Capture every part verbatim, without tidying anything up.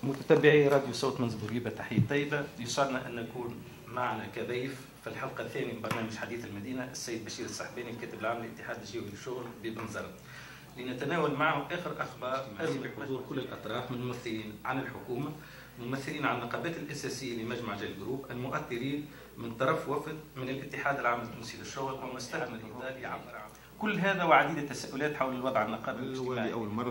متتبعي راديو صوت من زبوريبة، تحية طيبة. يسعدنا أن نكون معنا كضيف في الحلقة الثانية من برنامج حديث المدينة السيد بشير السحباني، الكاتب العام للاتحاد الجوي للشغل ببنزرت، لنتناول معه آخر أخبار أزمة حضور كل الأطراف من ممثلين عن الحكومة، ممثلين عن النقابات الأساسية لمجمع جيل جروب، المؤثرين من طرف وفد من الاتحاد العام التونسي للشغل ومستخدم الإداري يعبر عنه. كل هذا وعديد التساؤلات حول الوضع النقابي الاجتماعي. أول مرة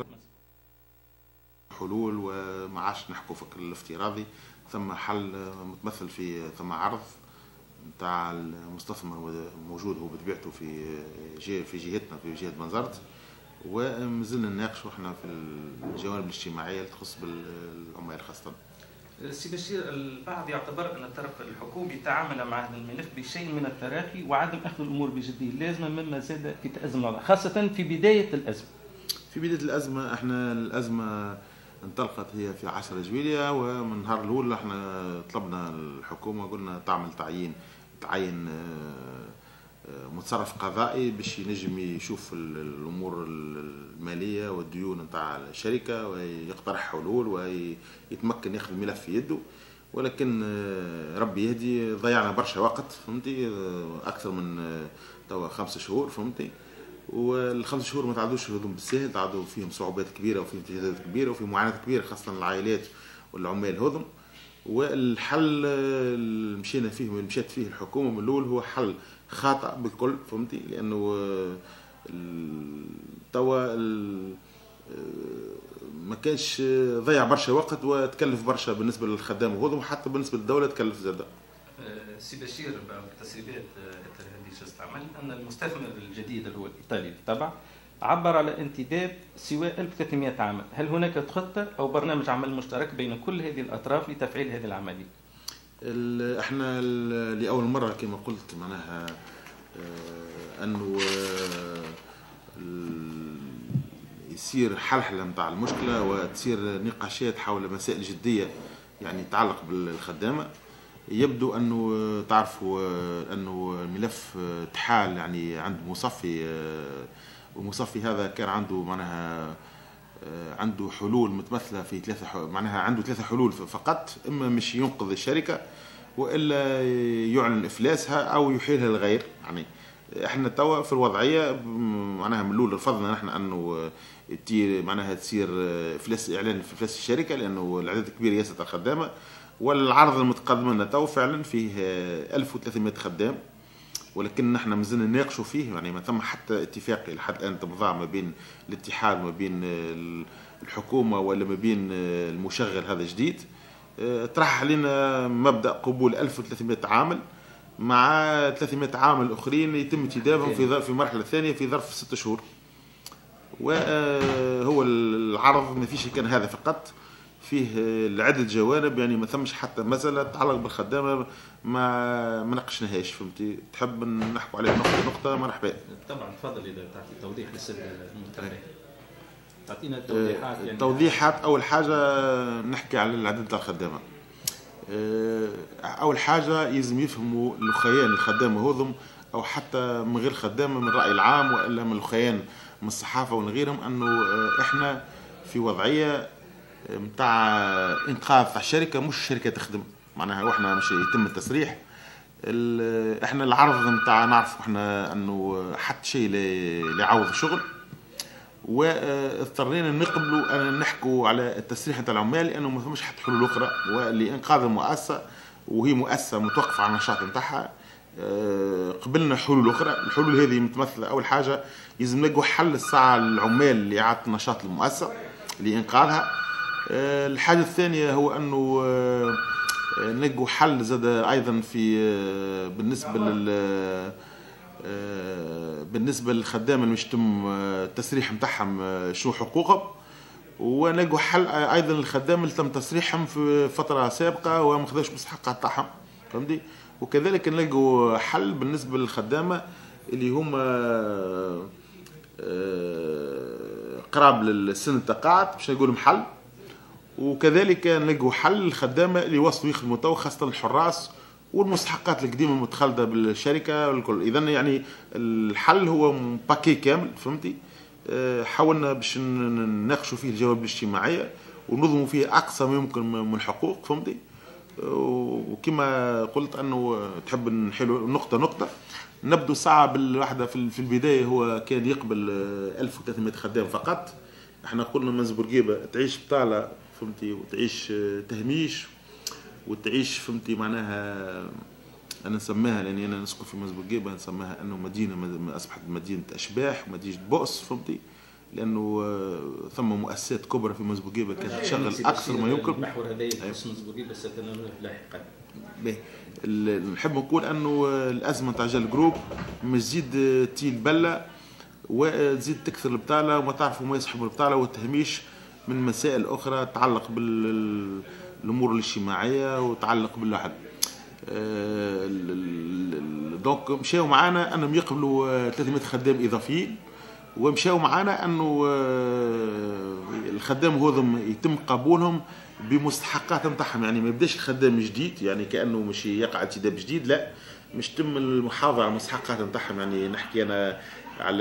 حلول وما عادش نحكوا فكر الافتراضي، ثم حل متمثل في ثم عرض نتاع المستثمر موجود هو بطبيعته في جهه في جهتنا في جهه بنزرت، ومازلنا نناقشوا احنا في الجوانب الاجتماعيه اللي تخص بالعمال خاصه. سي بشير، البعض يعتبر ان الطرف الحكومي تعامل مع هذا الملف بشيء من التراخي وعدم اخذ الامور بجديه اللازمه، مما زاد في تازم الوضع خاصه في بدايه الازمه. في بدايه الازمه احنا الازمه انطلقت هي في عشرة جويلية، ومن النهار الاول احنا طلبنا الحكومه قلنا تعمل تعيين تعين متصرف قضائي باش ينجم يشوف الامور الماليه والديون نتاع الشركه ويقترح حلول ويتمكن ياخذ الملف في يده. ولكن ربي يهدي، ضيعنا برشا وقت فهمتي، اكثر من توا خمسة شهور فهمتي، والخمس شهور ما تعدوش هذوم بالسهل، تعدوا فيهم صعوبات كبيره وفيهم تجهيزات كبيره وفي معاناه كبيره خاصه العائلات والعمال هذم. والحل اللي مشينا فيه واللي مشات فيه الحكومه من الاول هو حل خاطئ بالكل فهمتي، لانه توا ما كانش ضيع برشا وقت وتكلف برشا بالنسبه للخدام هذم، وحتى بالنسبه للدوله تكلف زاده. سي بشير، بتسريبات هذه استعمل ان المستثمر الجديد اللي هو الايطالي بالطبع عبر على انتداب سواء ألف وثلاثمئة عامل. هل هناك خطه او برنامج عمل مشترك بين كل هذه الاطراف لتفعيل هذه العمليه؟ احنا لاول مره كما قلت معناها انه يصير حلحله نتاع المشكله وتصير نقاشات حول مسائل جديه يعني تتعلق بالخدامه. يبدو انه تعرفوا انه الملف تحال يعني عند مصفي، ومصفي هذا كان عنده معناها عنده حلول متمثله في ثلاثه، معناها عنده ثلاثه حلول فقط، اما مش ينقذ الشركه والا يعلن افلاسها او يحيلها للغير. يعني احنا توا في الوضعيه معناها من الاول رفضنا نحن انه تي معناها تصير افلاس، اعلان في افلاس الشركه، لانه العدد كبير ياسر الخدامه، والعرض المتقدم لنا تو فعلا فيه ألف وثلاثمئة خدام، ولكن نحن مازلنا نناقشوا فيه، يعني ما ثم حتى اتفاق لحد الان تمضى ما بين الاتحاد وما بين الحكومه ولا ما بين المشغل هذا جديد. طرح علينا مبدا قبول ألف وثلاثمئة عامل مع ثلاثمئة عامل اخرين يتم انتدابهم في في مرحله ثانيه في ظرف ست شهور. وهو العرض ما فيش كان هذا فقط، فيه عدة جوانب، يعني ما ثمش حتى مسألة تتعلق بالخدامة ما ما ناقشناهاش فهمتي. تحب نحكوا عليها نقطة نقطة؟ مرحبا. طبعا تفضل إذا تعطي توضيح للسادة المتابعين. تعطينا توضيحات يعني. توضيحات أول حاجة نحكي على العدد تاع الخدامة. أول حاجة يلزم يفهموا الخيان الخدامة هذم، أو حتى من غير خدامة من الرأي العام وإلا من الخيان من الصحافة ومن غيرهم، أنه إحنا في وضعية متاع انقاذ تاع الشركه، مش الشركه تخدم معناها، واحنا مش يتم التصريح. احنا العرض نتاع نعرف احنا انه حتى شيء لا يعوض الشغل، واضطرينا نقبلوا ان نحكوا على التسريح نتاع العمال، لانه ما فماش حتى حلول اخرى ولانقاذ المؤسسه، وهي مؤسسه متوقفه على النشاط نتاعها. قبلنا حلول اخرى. الحلول هذه متمثله اول حاجه لازم نلقوا حل الساعه للعمال لاعاده نشاط المؤسسه لانقاذها. الحاجة الثانية هو أنه نلقوا حل زاد أيضا في بالنسبة لل بالنسبة للخدام اللي مش تم التسريح نتاعهم شو حقوقهم، ونلقوا حل أيضا للخدام اللي تم تسريحهم في فترة سابقة وما خذوش مستحقات تاعهم فهمتي. وكذلك نلقوا حل بالنسبة للخدامة اللي هما قراب للسن التقاعد باش نقولهم حل، وكذلك نلقوا حل الخدامه اللي وصلوا يخدموا تو خاصه الحراس والمستحقات القديمه المتخلده بالشركه والكل. اذا يعني الحل هو باكي كامل فهمتي. حاولنا باش نناقشوا فيه الجوانب الاجتماعيه ونظموا فيه اقصى ما يمكن من الحقوق، فهمتي. وكما قلت انه تحب نحلوا نقطه نقطه. نبدو ساعه بالواحده في البدايه هو كان يقبل ألف وثلاثمائة خدام فقط. احنا قلنا منز بورقيبه تعيش بطاله، فهمتي، وتعيش تهميش وتعيش، فهمتي، معناها انا نسميها لاني انا نسكن في منز بورقيبه نسميها انه مدينه اصبحت مدينه اشباح ومدينه بؤس، فهمتي، لانه ثم مؤسسات كبرى في منز بورقيبه كانت تشغل اكثر ما يمكن. المحور هذا يخص منز بورقيبه سنتناوله لاحقا. نحب نقول انه الازمه تاع جال جروب مش تزيد تيل بله وتزيد تكثر البطاله وما تعرفوا ما يسحبوا البطاله والتهميش من مسائل اخرى تتعلق بالامور الاجتماعيه وتعلق بالواحد. دونك مشاو معانا انهم يقبلوا ثلاثمائة خدام اضافيين، ومشاو معانا انه الخدام هذم يتم قبولهم بمستحقات نتاعهم، يعني ما يبداش الخدام جديد يعني كانه مش يقع انتداب جديد، لا مش تم المحافظه على المستحقات نتاعهم. يعني نحكي انا على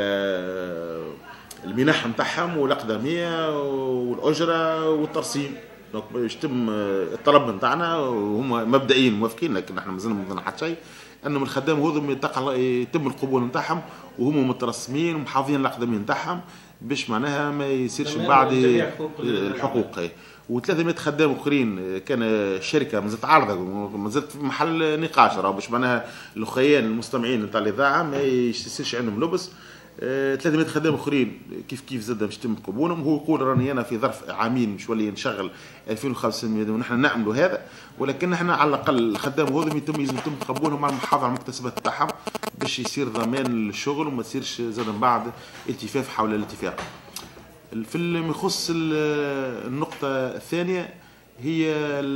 المنح نتاعهم والاقدميه والاجره والترسيم. دونك باش يتم الطلب نتاعنا وهم مبدئيا موافقين، لكن احنا مازلنا ما عندنا حتى شيء انهم الخدام هذم يتم القبول نتاعهم وهم مترسمين ومحافظين الاقدميه نتاعهم باش معناها ما يصيرش بعد الحقوق. وثلاثمائة خدام اخرين كان الشركه مازالت عارضه مازالت في محل نقاش، راه باش معناها الاخوان المستمعين نتاع الاذاعه ما يصيرش عندهم لبس. ثلاثمائة خدام اخرين كيف كيف زاد باش يتم قبولهم. هو يقول راني انا في ظرف عامين مش ولي نشغل ألفين وخمسمائة ونحن نعملوا هذا، ولكن احنا على الاقل الخدام هذم يتم يتم قبولهم مع المحافظه على المكتسبات تاعهم باش يصير ضمان للشغل وما تصيرش زاد من بعد التفاف حول الاتفاق. في اللي يخص النقطه الثانيه هي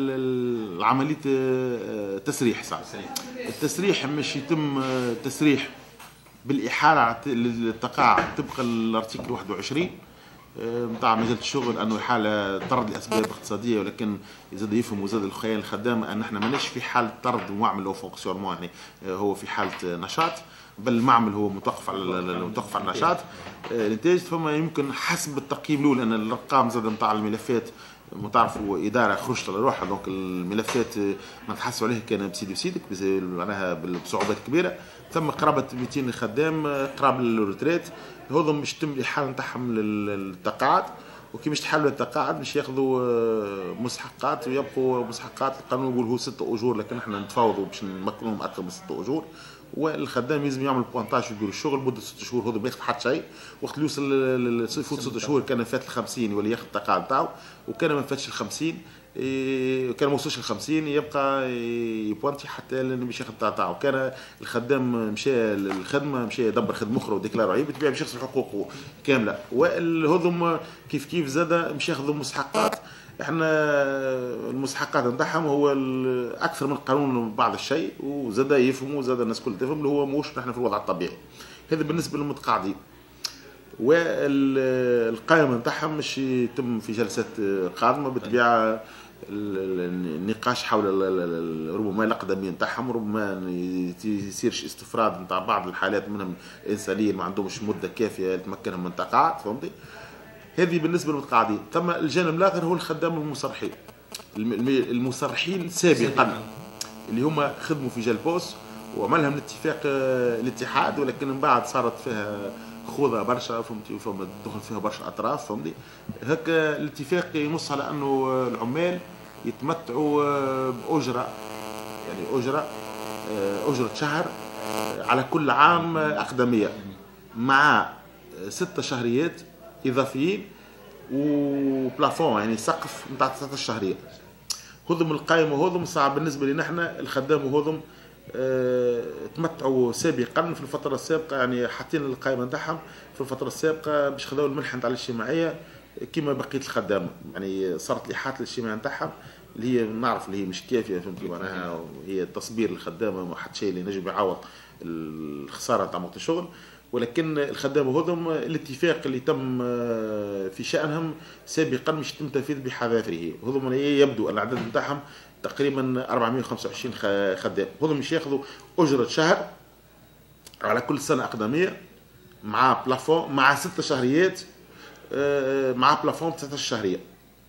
عمليه التسريح. صح، التسريح مش يتم تسريح بالإحالة للتقاعد طبقا للارتيكل واحد وعشرين نتاع مجال الشغل، انه حاله طرد لاسباب اقتصاديه، ولكن زاد يفهموا زاد الخيال الخدام ان احنا ماناش في حاله طرد ومعمل او فونكسيونمون، يعني هو في حاله نشاط، بل المعمل هو متوقف على متوقف على النشاط. الانتاج فما يمكن حسب التقييم الاول ان الارقام زاد نتاع الملفات ما تعرفوا اداره خرجت على روحها، دونك الملفات ما تحسوا عليها كان بسيدي بسيدك معناها بصعوبات كبيره. ثم قرابه مئتين خدام قراب للروتريت هذم مش تم الاحاله نتاعهم للتقاعد، وكي مش تحلوا التقاعد مش ياخذوا مستحقات ويبقوا مستحقات. القانون يقول هو ست اجور، لكن احنا نتفاوضوا باش نمكنهم اكثر من ست اجور. والخدام لازم يعمل بوانتاج ويدير الشغل مده ست شهور، هذا ما ياخذ حتى شيء. وقت اللي يوصل يفوت ست شهور كان فات ال خمسين ولا ياخذ التقاعد تاعو، وكان ما فاتش ال خمسين كان ما وصلش ل خمسين يبقى يبوانتي حتى لانه باش ياخذ التقاعد تاعو. كان الخدام مشى للخدمه مشى يدبر خدمه اخرى وديكلارو عيب بالطبيعه باش يخسر حقوقه كامله. والهذم كيف كيف زاد مش ياخذوا مستحقات. احنا المستحقات نتاعهم هو اكثر من القانون بعض الشيء، وزاد يفهموا زاد الناس كل تفهم اللي هو موش نحن في الوضع الطبيعي. هذا بالنسبه للمتقاعدين. والقائمه نتاعهم مش يتم في جلسات قادمه بالطبيعه النقاش حول ربما الاقدميه نتاعهم، ربما يصيرش استفراد نتاع بعض الحالات منهم الانسانيه ما عندهمش مده كافيه لتمكنهم من التقاعد، فهمتي. هذه بالنسبه للمتقاعدين. ثم الجانب الاخر هو الخدام المصرحين. المصرحين سابقا اللي هما خدموا في جالبوس وعملهم الاتفاق الاتحاد، ولكن من بعد صارت فيها خوضه برشا، فهمتي، فما دخل فيها برشا اطراف، فهمتي. هكا الاتفاق ينص على انه العمال يتمتعوا باجره، يعني اجره اجره شهر على كل عام اقدميه مع ستة شهريات اضافيين وبلافون، يعني سقف نتاع تسعة شهريات. هذم القائمه هذم صعب بالنسبه لنا احنا الخدام هذم اه تمتعوا سابقا في الفتره السابقه، يعني حاطين القائمه نتاعهم في الفتره السابقه باش خذوا المنحه نتاع الاجتماعيه كما بقيه الخدامه، يعني صارت الاحاطه الاجتماعيه نتاعهم اللي هي نعرف اللي هي مش كافيه، فهمتي معناها هي تصبير الخدامه ما حد شيء اللي نجم يعوض الخساره نتاع وقت الشغل. ولكن الخدامه هذم الاتفاق اللي تم في شانهم سابقا مش يتم تنفيذ بحذافيره. هذم يبدو الاعداد نتاعهم تقريبا أربعمائة وخمسة وعشرين خدام. هذم مش ياخذوا اجره شهر على كل سنه اقدميه مع بلافون مع ست شهريات مع بلافون تسعة شهريه.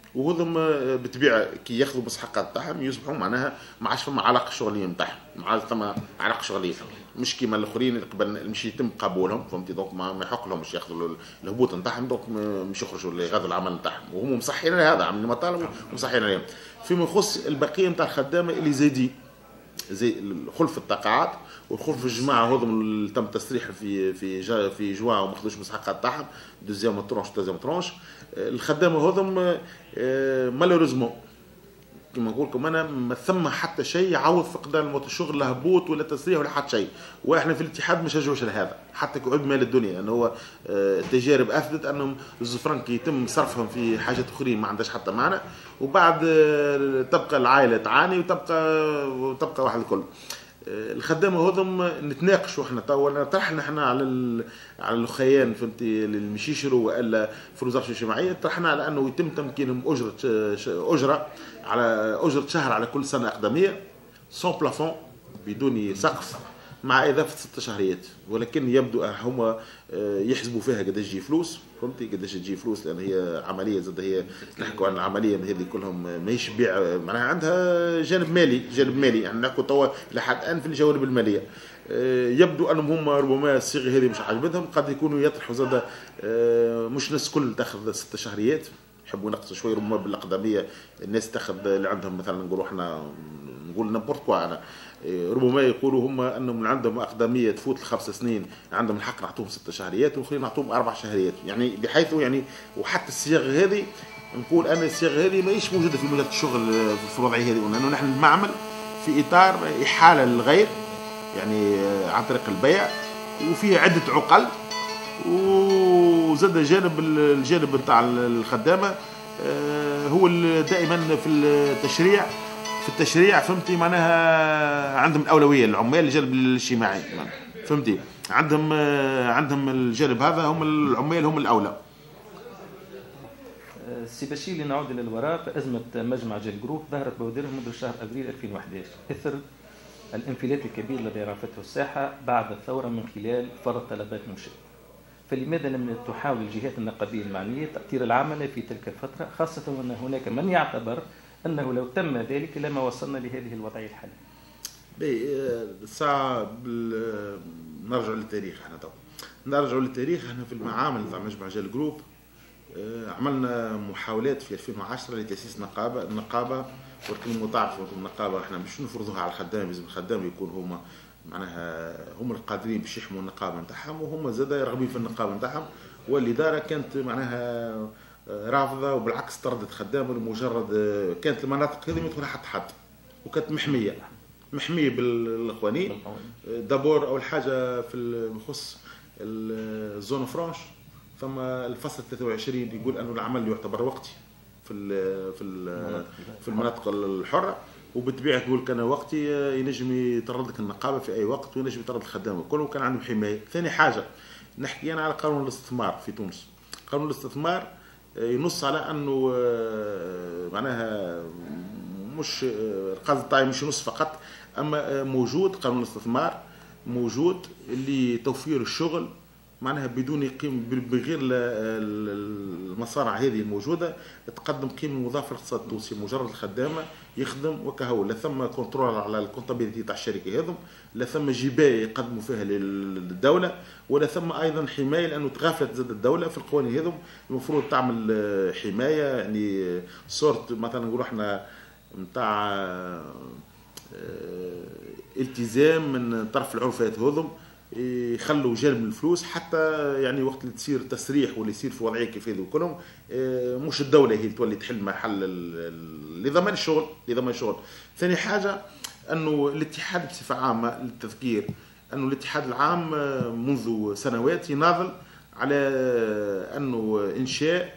وهذم بالطبيعه كي ياخذوا مستحقات تاعهم يصبحوا معناها ما عادش فما علاقه شغليه نتاعهم، ما عادش فما علاقه شغليه، مش كيما الاخرين قبل مش يتم قبولهم فهمتي، دونك ما يحق لهم باش ياخذوا الهبوط نتاعهم، دونك مش يخرجوا لغايه العمل نتاعهم، وهم مصحين هذا عاملين مطالب ومصحين عليهم. فيما يخص البقيه نتاع الخدامه اللي زايدين زي خلف التقاعد والخلف الجماعه هذم اللي تم تسريح في في جا في جوان وما خذوش المستحقات تاعهم دوزيام ترونش دوزيام ترونش، الخدامه هذم مالوريزمون كما نقول لكم انا ما ثم حتى شيء يعوض فقدان الشغل لا هبوط ولا تسريح ولا حتى شيء، واحنا في الاتحاد ما نشجعوش لهذا حتى كعد مال الدنيا، لانه هو التجارب اثبتت انهم الزفرنك يتم صرفهم في حاجات اخرين ما عندهاش حتى معنى، وبعد تبقى العائله تعاني وتبقى وتبقى واحد الكل. الخدامه هذم نتناقشوا احنا تو طرحنا احنا على على الاخيان فهمتي اللي مش يشروا والا في الوزاره الاجتماعيه، طرحنا على انه يتم تمكينهم اجره اجره على اجره شهر على كل سنه اقدميه سون بلافون بدون سقف مع اضافه ست شهريات، ولكن يبدو هما يحسبوا فيها قداش تجي فلوس فهمتي قداش تجي فلوس، لان هي عمليه زاد هي نحكوا عن العمليه هذه كلهم ماهيش بيع معناها عندها جانب مالي جانب مالي يعني نحكوا توا لحد الان في الجوانب الماليه. يبدو انهم هم ربما الصيغه هذه مش عاجبتهم، قد يكونوا يطرحوا زاد مش الناس الكل تاخذ ست شهريات، يحبوا ينقصوا شوي ربما بالاقدميه الناس تاخذ اللي عندهم مثلا نقولوا احنا نقول نابورت كوا انا ربما يقولوا هم انهم عندهم اقدميه تفوت الخمس سنين عندهم الحق نعطوهم ست شهريات والاخرين نعطوهم اربع شهريات، يعني بحيث يعني وحتى الصيغه هذه نقول انا الصيغه هذه ماهيش موجوده في مجال الشغل في الوضعيه هذه، لانه نحن المعمل في اطار احاله للغير يعني عن طريق البيع وفيه عده عقل، وزاد جانب الجانب نتاع الخدامه هو دائما في التشريع في التشريع فهمتي معناها عندهم الاولويه العمال الجانب الاجتماعي فهمتي عندهم عندهم الجانب هذا هم العمال هم الاولى. سي بشير لنعود للوراء، فازمه مجمع جيل جروب ظهرت بوادرها منذ شهر ابريل ألفين وأحد عشر اثر الانفلات الكبير الذي عرفته الساحه بعد الثوره من خلال فرض طلبات منشئه. فلماذا لم تحاول الجهات النقابيه المعنيه تأطير العمل في تلك الفتره، خاصه وان هناك من يعتبر انه لو تم ذلك لما وصلنا لهذه الوضعيه الحاليه؟ بي ساعه نرجع للتاريخ، احنا تو نرجع للتاريخ. احنا في المعامل تاع مجمع جيل جروب عملنا محاولات في ألفين وعشرة لتاسيس نقابه، النقابه ولكن تعرفوا النقابه احنا مش نفرضوها على الخدام، لازم الخدام يكون هما معناها هم القادرين باش يحموا النقابه نتاعهم، وهم زاد راغبين في النقابه نتاعهم، والاداره كانت معناها رافضه وبالعكس طردت خدام لمجرد كانت المناطق هذه ما يدخلها حتى حد، وكانت محميه محميه بالاخوانيين. دابور اول حاجه في يخص الزون فرانش ثم الفصل ثلاثة وعشرين يقول انه العمل يعتبر وقتي في ال في ال في المناطق الحره، وبالطبيعه يقول كان وقتي ينجم يطرد لك النقابه في اي وقت وينجم يطرد الخدامه كله، وكان عندهم حمايه. ثاني حاجه نحكي انا على قانون الاستثمار في تونس. قانون الاستثمار ينص على انه معناها مش القاضي الطاعي مش ينص فقط، اما موجود قانون الاستثمار موجود اللي توفير الشغل معناها بدون قيمه بغير المصانع هذه الموجوده تقدم قيمه مضافه للاقتصاد التونسي، مجرد الخدامه يخدم وكهو، لا ثم كنترول على الكونتابيليتي تاع الشركه هذم، لا ثم جبايه يقدموا فيها للدوله، ولا ثم ايضا حمايه لانه تغافلت زاد الدوله في القوانين هذم المفروض تعمل حمايه يعني صورت مثلا نقولوا احنا نتاع التزام من طرف العرفات هذم يخلوا جانب الفلوس حتى يعني وقت اللي تصير تسريح واللي يصير في وضعيه كيف هذو كلهم مش الدوله هي اللي تولي تحل محل لضمان الشغل لضمان الشغل. ثاني حاجه انه الاتحاد بصفه عامه للتذكير انه الاتحاد العام منذ سنوات يناضل على انه انشاء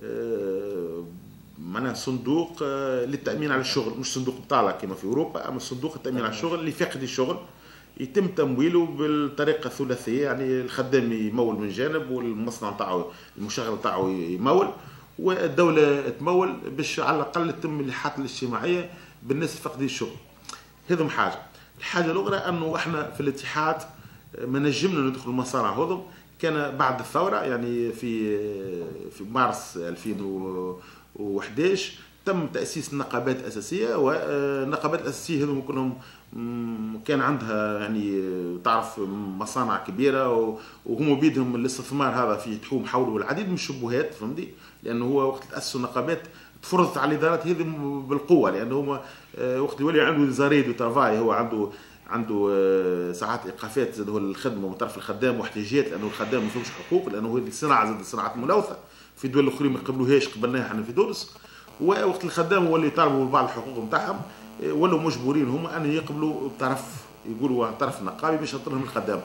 معناها صندوق للتامين على الشغل، مش صندوق بطاله كما في اوروبا، اما صندوق التامين على الشغل اللي فاقد الشغل يتم تمويله بالطريقه الثلاثيه، يعني الخدام يمول من جانب والمصنع تاعو المشغل تاعو يمول والدوله تمول باش على الاقل تتم اللحات الاجتماعيه بالناس فاقدين الشغل. هذم حاجه. الحاجه الاخرى انه احنا في الاتحاد ما نجمنا ندخل المصانع هذم، كان بعد الثوره يعني في في مارس ألفين وأحد عشر تم تأسيس نقابات أساسية، والنقابات الأساسية هذوما كلهم كان عندها يعني تعرف مصانع كبيرة، وهم بيدهم الاستثمار هذا في تحوم حوله العديد من الشبهات، فهمتي؟ لأنه هو وقت تأسسوا النقابات تفرضت على الإدارات هذه بالقوة، لأنه هما وقت يولي عنده زاريد وترفاي، هو عنده عنده ساعات ايقافات زاد هو الخدمه من طرف الخدام واحتياجات، لانه الخدام ما فيهمش حقوق، لانه هذه الصناعه زاد صناعه ملوثه في دول اخرين ما يقبلوهاش، قبلناها احنا في تونس. ووقت الخدام هو اللي يطالبوا ببعض الحقوق نتاعهم، ولوا مجبورين هم ان يقبلوا بطرف يقولوا طرف نقابي باش يعطي لهم الخدام.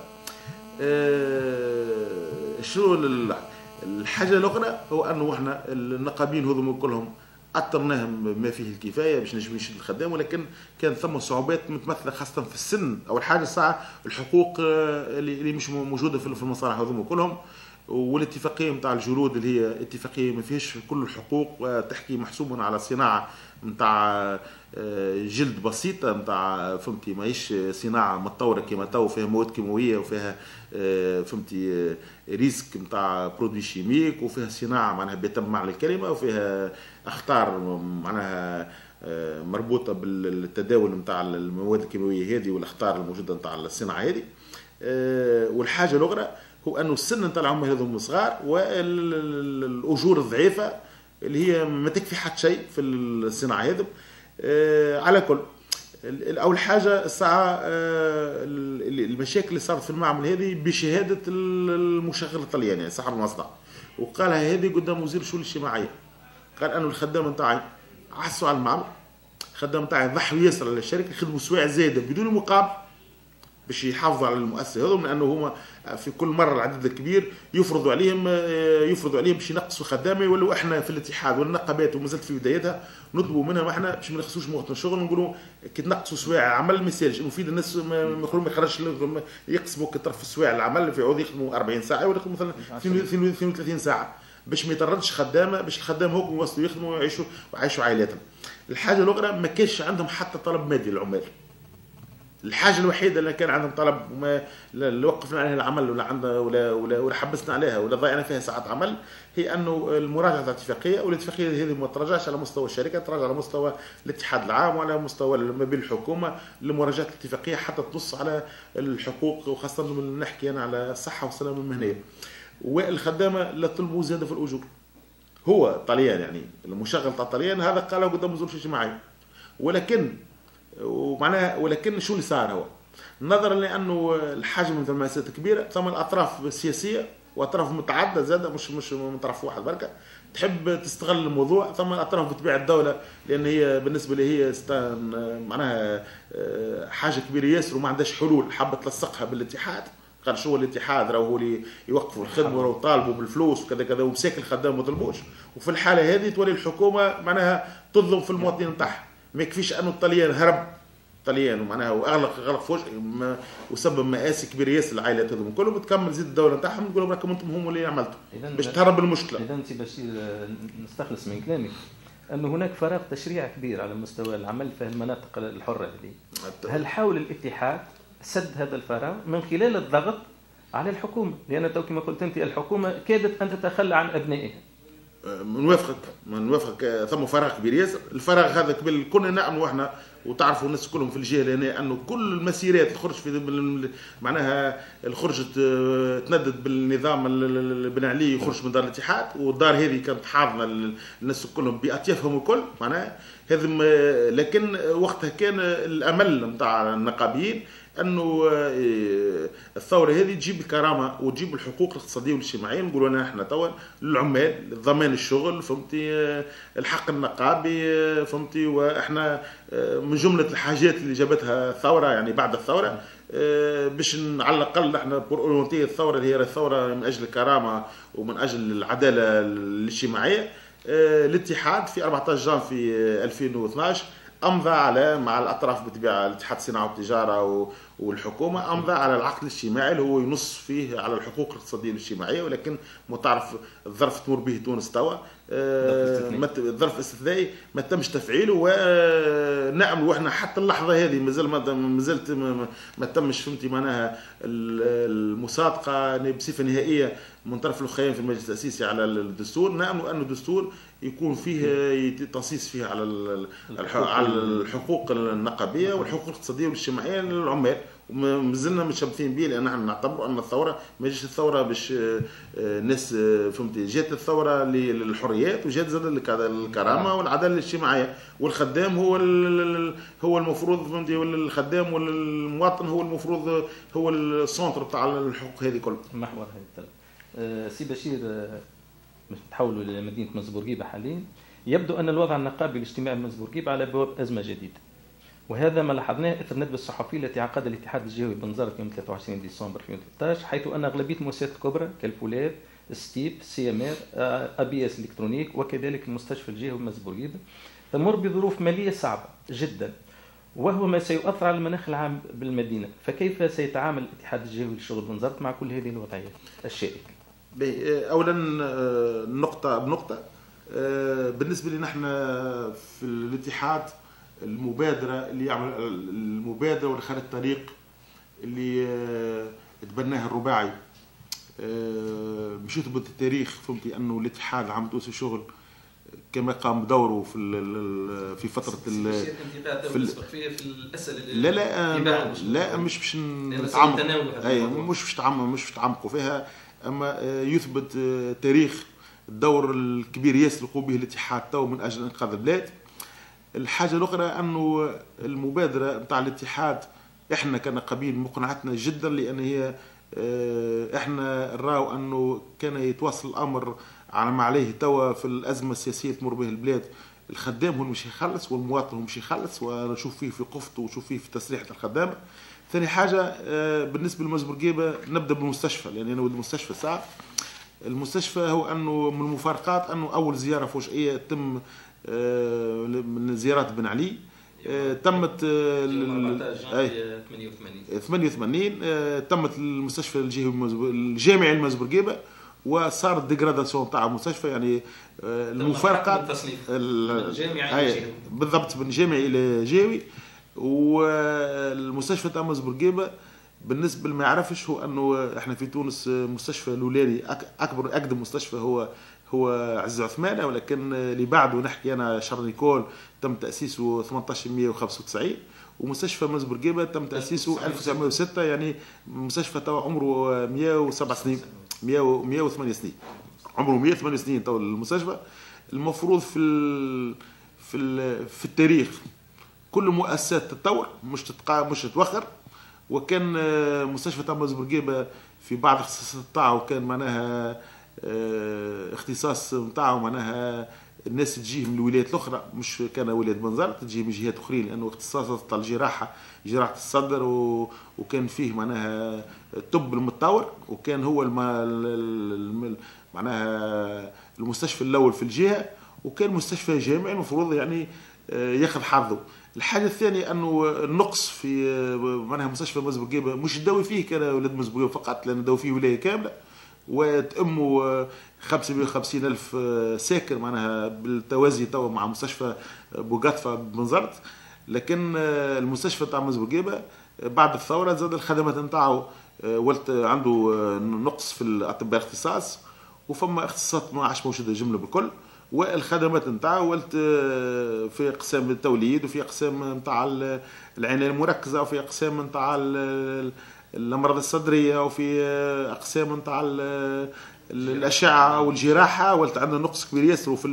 أه شنو الحاجه الاخرى؟ هو انه احنا النقابيين هذوما كلهم اثرناهم ما فيه الكفايه باش نجم يشد الخدام، ولكن كان ثم صعوبات متمثله خاصه في السن. اول حاجه الساعه الحقوق اللي مش موجوده في المصالح هذوما كلهم، والاتفاقيه نتاع الجلود اللي هي اتفاقيه ما فيهاش كل الحقوق، وتحكي محسوبا على صناعه نتاع جلد بسيطه نتاع فهمتي، ماهيش صناعه متطوره كما تو فيها مواد كيماويه وفيها فهمتي ريسك نتاع برودوي شيميك، وفيها صناعه معناها بيتم معنى الكلمه، وفيها اخطار معناها مربوطه بالتداول نتاع المواد الكيماويه هذه والاخطار الموجوده نتاع الصناعه هذه. والحاجه الاخرى هو انه السن نتاع العمال هذوما صغار، والاجور الضعيفه اللي هي ما تكفي حتى شيء في الصناعه هذه. على كل اول حاجه الساعه المشاكل اللي صارت في المعمل هذه بشهاده المشغل الطلياني صاحب المصنع، وقالها هذه قدام وزير الشؤون الاجتماعيه، قال انه الخدام نتاعي عسوا على المعمل، الخدام نتاعي ضحوا ياسر على الشركه، خدموا سوايع زايده بدون مقابل باش يحافظوا على المؤسسه هذوما، لانه هما في كل مره العدد الكبير يفرضوا عليهم يفرضوا عليهم باش ينقصوا خدامه، ولو احنا في الاتحاد والنقابات ومازلت في بدايتها نطلبوا منهم احنا باش ما نخصوش مواطن الشغل، نقولوا كي تنقصوا سوايع العمل ما يسالش، المفيد الناس ما يخرجش يقسموا كطرف سوايع العمل، في عوض يخدموا أربعين ساعه ولا يخدموا مثلا اثنين وثلاثين ساعه باش ما يطردش خدامه، باش الخدام هوك يوصلوا يخدموا ويعيشوا ويعيشوا عائلاتهم. الحاجه الاخرى ما كانش عندهم حتى طلب مادي للعمال، الحاجه الوحيده اللي كان عندهم طلب وما اللي وقفنا عليها العمل ولا عندنا ولا ولا, ولا حبسنا عليها ولا ضيعنا فيها ساعات عمل، هي انه المراجعه الاتفاقيه، والاتفاقيه هذه ما تراجعش على مستوى الشركه، تراجع على مستوى الاتحاد العام وعلى مستوى ما بين الحكومه لمراجعه الاتفاقيه حتى تنص على الحقوق، وخاصه من نحكي انا على الصحه والسلامه المهنيه. والخدامه لا طلبوا زياده في الاجور. هو طليان يعني المشغل تاع طليان هذا قاله قدام وزير الشؤون الاجتماعيه، ولكن ومعناها ولكن شو اللي صار هو نظرا لانه الحجم من المؤسسات كبيره، ثم الاطراف السياسيه واطراف متعدده زاده مش مش من طرف واحد بركه تحب تستغل الموضوع، ثم الاطراف بتبيع الدوله لان هي بالنسبه لي هي معناها حاجه كبيره ياسر وما عندهاش حلول، حابه تلصقها بالاتحاد، قال شو الاتحاد راهو هو اللي يوقفوا الخدمه ويطالبوا بالفلوس وكذا كذا، ومساكن الخدام ما طلبوش، وفي الحاله هذه تولي الحكومه معناها تظلم في المواطنين نتاعها. ما يكفيش انه الطليان هرب طليان ومعناها واغلق غلق فوج وسبب مآسي كبيره ياسر للعائلات هذوما كلهم، بتكمل زيد الدوله نتاعهم نقول لهم راكم انتم هم اللي عملتوا باش تهرب المشكله. اذا انت باش نستخلص من كلامك انه هناك فراغ تشريعي كبير على مستوى العمل في المناطق الحره هذه، هل حاول الاتحاد سد هذا الفراغ من خلال الضغط على الحكومه؟ لان تو كما قلت انت الحكومه كادت ان تتخلى عن ابنائها. نوافقك نوافقك ثم فراغ كبير ياسر، الفراغ هذا قبل كنا نعملوا احنا وتعرفوا الناس كلهم في الجهه هنا انه كل المسيرات اللي خرج في معناها اللي خرجت تندد بالنظام اللي بنى عليه يخرج من دار الاتحاد، والدار هذه كانت حاضنه الناس كلهم باطيافهم الكل معناها هذا، لكن وقتها كان الامل نتاع النقابيين انه الثوره هذه تجيب الكرامه وتجيب الحقوق الاقتصاديه والاجتماعيه، نقولوا انا احنا توا للعمال ضمان الشغل فهمتي، الحق النقابي فهمتي، واحنا من جمله الحاجات اللي جابتها الثوره يعني بعد الثوره باش على الاقل احنا بورونتي الثوره اللي هي الثوره من اجل الكرامه ومن اجل العداله الاجتماعيه. الاتحاد في أربعة عشر جانفي ألفين واثناعش امضى على مع الاطراف بالطبيعه الاتحاد الصناعه والتجاره والحكومه امضى على العقد الاجتماعي اللي هو ينص فيه على الحقوق الاقتصاديه والاجتماعيه، ولكن متعرف الظرف تمر به تونس توا الظرف الاستثنائي ما تمش تفعيله، ونعمل واحنا حتى اللحظه هذه مازال ما زلت ما تمش فهمتي معناها مصادقه بصفه نهائيه من طرف الاخوين في المجلس التاسيسي على الدستور. نامل ان الدستور يكون فيه تصيص فيه على على الحقوق النقابيه والحقوق الاقتصاديه والاجتماعيه للعمال، ومازلنا متشبثين به، لان نحن نعتبر ان الثوره ما جاتش الثوره باش الناس فهمتي، جات الثوره للحريات وجات زاد الكرامه والعداله الاجتماعيه، والخدام هو هو المفروض فهمتي، الخدام والمواطن هو المفروض هو السونتر بتاع الحقوق هذه كلها. محور هذا أه سي بشير، تحولوا لمدينه مزبورقيبه حاليا، يبدو ان الوضع النقابي الاجتماعي بمزبورقيبه على بواب ازمه جديده، وهذا ما لاحظناه اثر الندوه الصحفيه التي عقدها الاتحاد الجهوي بنزرت يوم ثلاثة وعشرين ديسمبر ألفين وثلاثة عشر، حيث ان اغلبيه المؤسسات الكبرى كالفولاد، ستيب، سي ام ار، ابي اس الكترونيك وكذلك المستشفى الجهوي بمزبورقيبه تمر بظروف ماليه صعبه جدا، وهو ما سيؤثر على المناخ العام بالمدينه، فكيف سيتعامل الاتحاد الجهوي للشغل بنزرت مع كل هذه الوضعيات الشائكه؟ اولا نقطه بنقطه، بالنسبه لنا نحن في الاتحاد المبادره اللي يعمل المبادره واللي خلت الطريق اللي تبناها الرباعي مش يثبت التاريخ فهمتي انه الاتحاد عم توسع شغل كما قام بدوره في في فتره ال في, في الاسئله لا لا لا مش باش نتعمق اي مش باش نتعمق مش باش نتعمقوا فيها، اما يثبت تاريخ الدور الكبير ياسر اللي يقوم به الاتحاد تو من اجل انقاذ البلاد. الحاجه الاخرى انه المبادره نتاع الاتحاد احنا كنقابين مقنعتنا جدا، لان هي احنا نراو انه كان يتواصل الامر على ما عليه توا في الازمه السياسيه تمر به البلاد، الخدام هو مش يخلص والمواطن هو مش يخلص، ونشوف فيه في قفته ونشوف فيه في تسريحه الخدامه. ثاني حاجه بالنسبه لمزبورقيبه نبدا بالمستشفى، لان انا ولد المستشفى صعب. المستشفى هو انه من المفارقات انه اول زياره فجائيه تم من زيارات بن علي تمت ثمانية وثمانين تمت المستشفى الجهوي الجامعي المزبورقيبه، وصارت ديغراداسيون تاع المستشفى، يعني المفارقات الجامعي بالضبط من جامعي الى جهوي. والمستشفى تاع مزبورقيبه بالنسبه لما يعرفش هو انه احنا في تونس مستشفى الاولاني اكبر اقدم مستشفى هو هو عز عثمانه، ولكن اللي بعده نحكي انا شارنيكول تم تاسيسه ثمانية عشر مئة وخمسة وتسعين، ومستشفى مزبورقيبه تم تاسيسه ألف وتسعمئة وستة، يعني مستشفى توا عمره مئة وسبع سنين مئة وثمانية سنين، عمره مئة وثمانية سنين تو المستشفى. المفروض في ال في ال في التاريخ كل مؤسسات تتطور مش تتقا مش تتوخر، وكان مستشفى تاع مزبورقيبه في بعض الاختصاصات تاعو كان معناها اختصاص نتاعو معناها الناس تجيه من الولايات الاخرى، مش كان ولايه بنزرت تجي من جهات اخرين، لانه اختصاصات تاع الجراحه جراحه الصدر و... وكان فيه معناها الطب المتطور، وكان هو الم... الم... معناها المستشفى الاول في الجهه، وكان مستشفى جامعي المفروض يعني ياخذ حظه. الحاجه الثانيه انه النقص في معناها مستشفى مزبورقيبه مش الدوي فيه كان ولاد مزبورقيبه فقط، لان الدوي فيه ولايه كامله وتأموا خمسمئة وخمسين ألف ساكن معناها بالتوازي توا مع مستشفى بوغاتفا بنزرت. لكن المستشفى تاع مزبورقيبه بعد الثوره زاد الخدمات نتاعو ولت عنده نقص في الاطباء الاختصاص، وفما اختصاصات ما عادش موجوده جمله بالكل، والخدمات نتاعو ولت في اقسام التوليد وفي اقسام نتاع العنايه المركزه وفي اقسام نتاع الامراض الصدريه وفي اقسام نتاع الاشعه والجراحه، ولت عندنا نقص كبير ياسر، وفي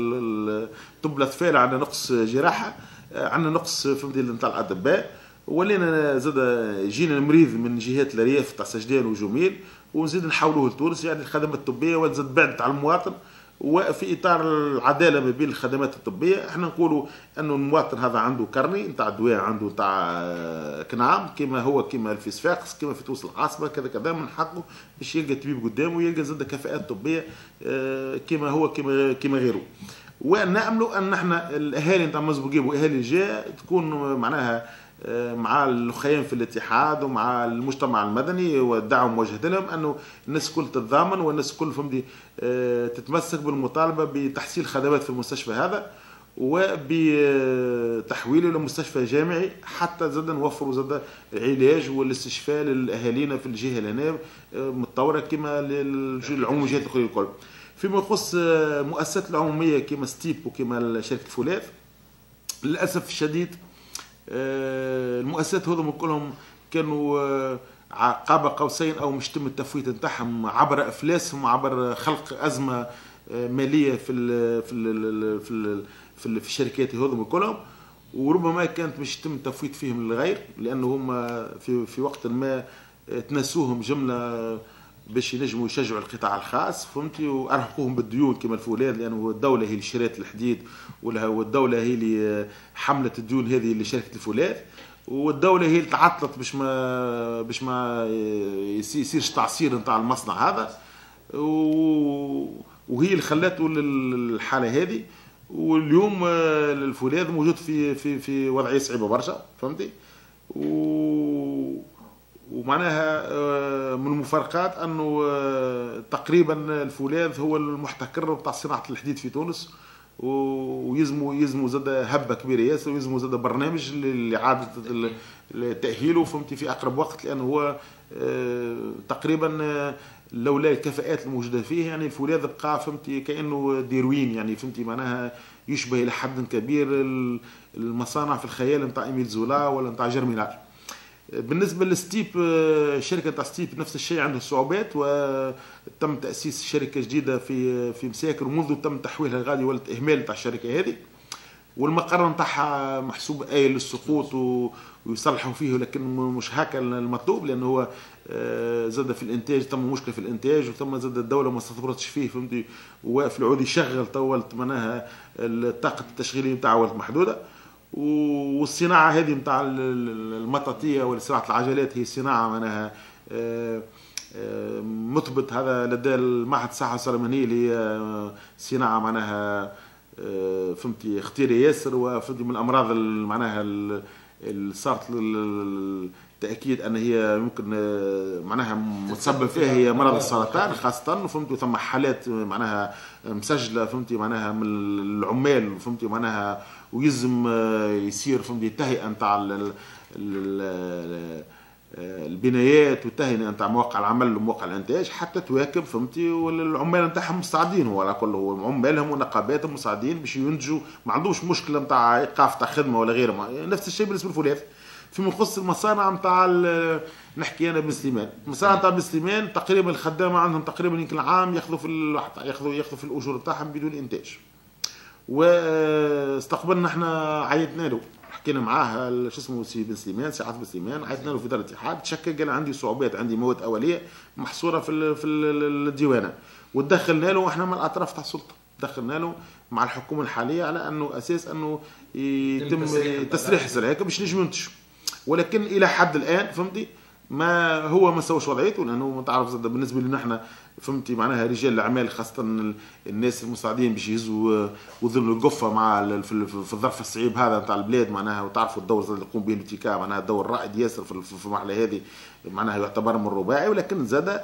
الطب الاطفال عندنا نقص جراحه، عندنا نقص في المدينه نتاع الاطباء. ولينا زاد جينا المريض من جهات الارياف تاع سجدان وجميل، ونزيد نحولوه لتونس، يعني الخدمات الطبيه وزاد بعدت على المواطن. وفي اطار العداله ما بين الخدمات الطبيه احنا نقولوا انه المواطن هذا عنده كرني نتاع دواء، عنده نتاع كنعام كما هو كما في صفاقس كما في تونس العاصمه كذا كذا، من حقه باش يلقى طبيب قدامه ويلقى زاد كفاءات طبيه كما هو كما كما غيره. وناملوا ان احنا الاهالي نتاع مزبورقيبه واهالي الجهه تكون معناها مع الاخوين في الاتحاد ومع المجتمع المدني والدعم موجه لهم، انه الناس الكل تتضامن والناس الكل فهمتي تتمسك بالمطالبه بتحسين خدمات في المستشفى هذا. وبتحويله لمستشفى جامعي حتى زاد نوفروا زاد علاج والاستشفاء للاهالينا في الجهه لهنا متطوره كما للعموميات الاخرى الكل. فيما يخص مؤسسات العموميه كما ستيب وكما شركه فولاذ، للاسف الشديد المؤسسات هذوما كلهم كانوا قاب قوسين او مش تم التفويت نتاعهم عبر افلاسهم وعبر خلق ازمه ماليه في ال في ال في ال في, ال في الشركات هذوما كلهم، وربما كانت مش تم التفويت فيهم للغير لانه هم في في وقت ما تنسوهم جمله باش ينجموا يشجعوا القطاع الخاص فهمتي، وارهقوهم بالديون كما الفولاذ لانه الدوله هي اللي شرات الحديد والدوله هي اللي حملت الديون هذه لشركه الفولاذ، والدوله هي اللي تعطلت باش ما باش ما يصيرش تعصير نتاع المصنع هذا، وهي اللي خلته للحاله هذه. واليوم الفولاذ موجود في في في وضعيه صعيبه برشا فهمتي، ومعناها من المفارقات انه تقريبا الفولاذ هو المحتكر بتاع صناعه الحديد في تونس، ويزموا يزموا زاد هبه كبيره ياسر، ويزموا زاد برنامج لاعاده تاهيله فهمتي في اقرب وقت، لانه هو تقريبا لولا الكفاءات الموجوده فيه يعني الفولاذ بقى فهمتي كانه ديروين يعني فهمتي، معناها يشبه الى حد كبير المصانع في الخيال نتاع ايميل زولا ولا نتاع جيرمينال. بالنسبه لستيب شركه تاع ستيب نفس الشيء عنده صعوبات، وتم تاسيس شركه جديده في في مساكر، ومنذ تم تحويلها غادي ولت اهمال تاع الشركه هذه، والمقر نتاعها محسوب آيل للسقوط ويصلحوا فيه، لكن مش هكا المطلوب لانه هو زاد في الانتاج تم مشكله في الانتاج، وثم زاد الدوله ما استثمرتش فيه فهمتي، وواقف العود يشغل طولت معناها الطاقه التشغيليه نتاعو محدوده. والصناعه هذه نتاع المطاطيه وصناعه العجلات هي صناعه معناها مثبت هذا لدى المعهد الصحه السليمانيه اللي هي صناعه معناها فهمتي خطيره ياسر، وفهمتي من الامراض معناها اللي صارت التاكيد ان هي يمكن معناها متسبب فيها هي مرض السرطان خاصه فهمتي، ثم حالات معناها مسجله فهمتي معناها من العمال فهمتي معناها، ويلزم يصير فهمتي تهيئه نتاع البنايات والتهيئه نتاع مواقع العمل ومواقع الانتاج حتى تواكب فهمتي، والعمال نتاعهم مستعدين، هو على كل هو عمالهم ونقاباتهم مستعدين باش ينتجوا، ما عندوش مشكله نتاع ايقاف تاع خدمه ولا غيره. نفس الشيء بالنسبه للفولاذ. فيما يخص المصانع نتاع نحكي انا بن سليمان، المصانع نتاع بن سليمان تقريبا الخدامه عندهم تقريبا يمكن عام ياخذوا في ياخذوا ياخذوا في الاجور تاعهم بدون انتاج. واستقبلنا احنا عيطنا له حكينا معاه شو اسمه سي بن سليمان سي عاطف بن سليمان، عيطنا له في دار الاتحاد تشكى قال عندي صعوبات عندي مواد اوليه محصوره في في الديوانه، ودخلنا له واحنا من الاطراف تاع السلطه، دخلنا له مع الحكومه الحاليه على انه اساس انه يتم تسريح السلاح باش نجم ينتج، ولكن الى حد الان فهمتي ما هو ما سواش وضعيته، لانه تعرف بالنسبه لنا احنا فهمتي معناها رجال الاعمال خاصه الناس المساعدين باش يهزوا وذل القفه مع في الظرف الصعيب هذا نتاع البلاد معناها، وتعرفوا الدور اللي يقوم به الاتكا معناها دور رائد ياسر في المرحله هذه معناها يعتبر من الرباعي، ولكن زاد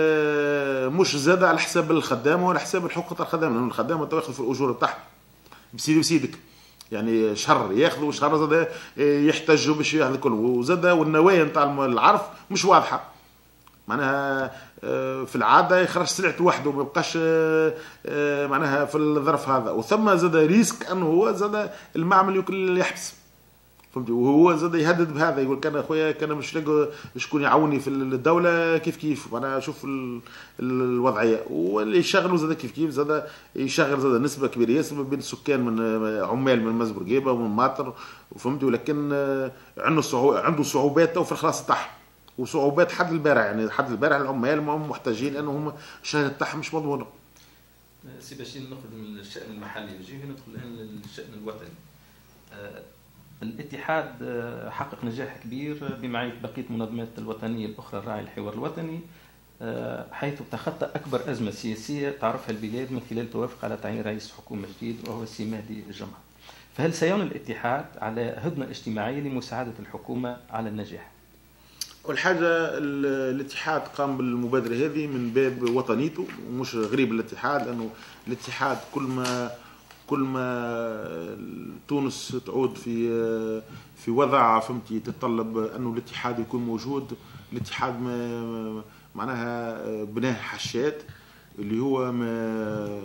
مش زاد على حساب الخدامه ولا حساب الحقوق تاع الخدامه، لانه الخدامه تاخذ في الاجور تاعها بسيدي وسيدك يعني شهر ياخذوا وشهر زاد يحتاجوا باش ياخذ الكل، وزاد والنوايا نتاع العرف مش واضحه معناها في العاده يخرج سلعته وحده وما يبقاش معناها في الظرف هذا، وثم زاد ريسك انه هو زاد المعمل يمكن يحبس فهمتي، وهو زاد يهدد بهذا يقول كان اخويا كان مش لاقي شكون يعاوني في الدوله كيف كيف معناها شوف الوضعيه، واللي يشغلوا زاد كيف كيف زاد يشغل زاد نسبه كبيره ياسر بين السكان من عمال من مز بورقيبه ومن ماطر وفهمتي، ولكن عنده صعوبات عنده صعوبات في الخلاص تاعهم وصعوبات حد البارع يعني حد البارع العمال هم محتاجين لانهم الشهاده تاعهم مش مضمونه. سي باشين نخرج من الشان المحلي نجي ندخل الان للشان الوطني. آه الاتحاد حقق نجاح كبير بمعيه بقيه المنظمات الوطنيه الاخرى الراعي الحوار الوطني، آه حيث تخطى اكبر ازمه سياسيه تعرفها البلاد من خلال توافق على تعيين رئيس حكومه جديد وهو السي مهدي الجمعه. فهل سيعمل الاتحاد على هدنه اجتماعيه لمساعده الحكومه على النجاح؟ أول حاجة الاتحاد قام بالمبادرة هذه من باب وطنيته، ومش غريب الاتحاد لأنه الاتحاد كل ما كل ما تونس تعود في في وضع فهمتي تتطلب انه الاتحاد يكون موجود. الاتحاد ما معناها بناه حشاد اللي هو ما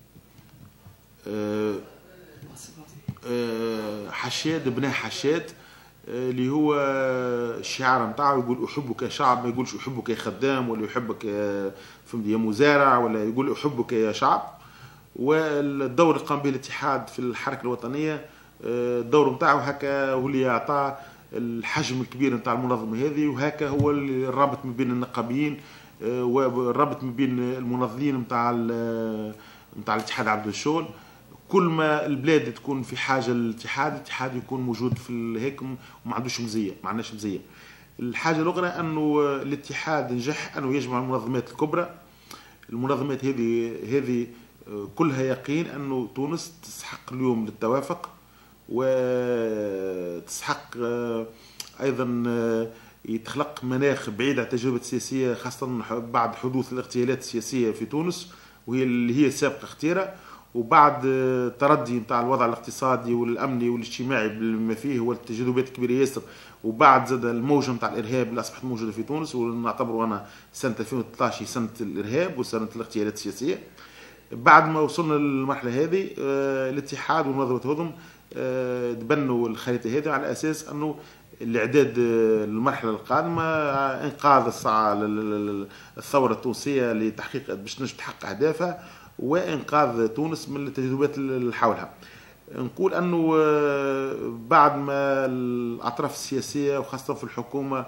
حشاد بناه حشاد اللي هو الشعار نتاعو يقول احبك يا شعب، ما يقولش احبك يا خدام ولا يحبك يا فهمتي يا مزارع، ولا يقول احبك يا شعب. والدور اللي قام به الاتحاد في الحركه الوطنيه الدور نتاعو هكا هو اللي يعطى الحجم الكبير نتاع المنظمه هذه، وهكا هو الرابط ما بين النقابيين والرابط ما بين المنظمين نتاع نتاع الاتحاد عبد الشغل. كل ما البلاد تكون في حاجه للاتحاد، الاتحاد يكون موجود في هيك وما عندوش مزيه، ما عندناش مزيه. الحاجه الاخرى انه الاتحاد نجح انه يجمع المنظمات الكبرى. المنظمات هذه هذه كلها يقين انه تونس تستحق اليوم للتوافق، وتستحق ايضا يتخلق مناخ بعيد عن التجربه السياسيه، خاصه بعد حدوث الاغتيالات السياسيه في تونس وهي اللي هي سابقه اختيره، وبعد تردي نتاع الوضع الاقتصادي والامني والاجتماعي بما فيه والتجاذبات الكبيره ياسر، وبعد زاد الموجه نتاع الارهاب اللي اصبحت موجوده في تونس، ونعتبره انا سنه ألفين وثلاثة عشر سنه الارهاب وسنه الاغتيالات السياسيه. بعد ما وصلنا للمرحله هذه الاتحاد ومنظمه هضم تبنوا الخريطه هذه على اساس انه الاعداد للمرحله القادمه انقاذ الساعه الثوره التونسيه لتحقيق باش نجم تحقق اهدافها وانقاذ تونس من التجاذبات اللي حولها. نقول انه بعد ما الاطراف السياسيه وخاصه في الحكومه